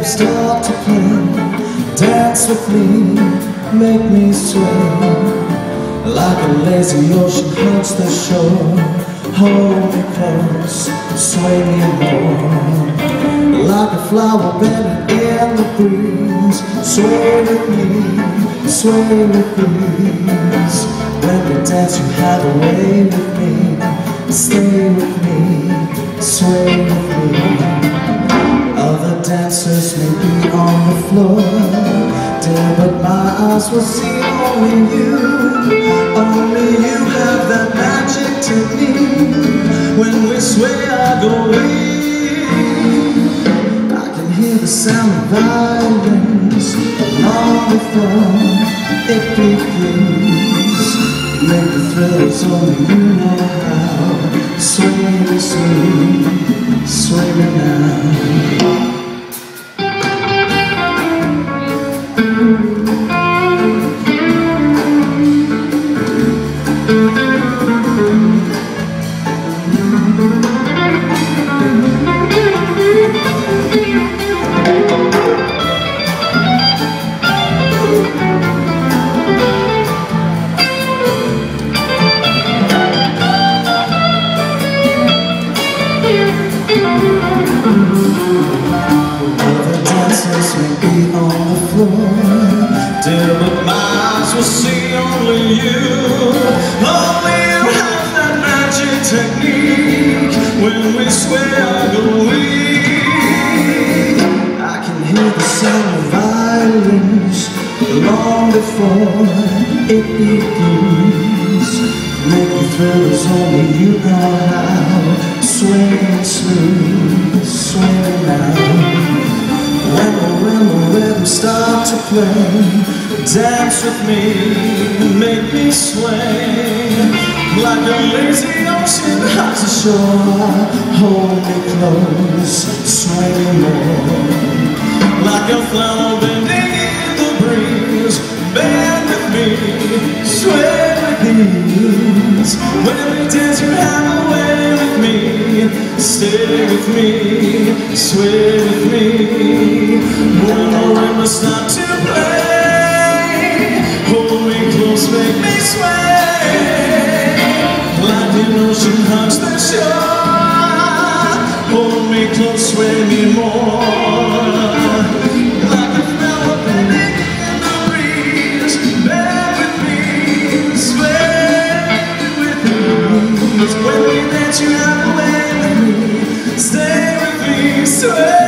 start to play. Dance with me, make me sway. Like a lazy ocean hugs the shore. Hold me close, sway me more. Like a flower bending in the breeze. Sway with me, sway with ease. When we dance you have a way with me. Stay with me, sway with me. Other dancers may be on the floor, dear, but my eyes will see only you. Only you have that magic technique. When we sway I go weak. I can hear the sound of violins long before it begins. Make the thrills only you know how. Sway me sweet, sway me now. Other dancers may be on the floor, dear, but my eyes will see only you. Only you have that magic technique. When we sway I go weak. I can hear the sound of violins long before it begins. Make the thrills only you know how. Sway me smooth, sway me now. When the rhythm start to play, dance with me, make me sway. Like a lazy ocean hugs the shore. Hold me close, sway me more. Like a flower bending in the breeze, bend with me, sway with ease. When we dance you have a way with me. Stay with me, sway with me. When the rhythm starts to play, hold me close, make me sway. Like the ocean hugs the shore. Hold me close, sway me more. Like a flower bending in the breeze, bend with me, sway with me. When we dance you have a way. Stay with me, sway.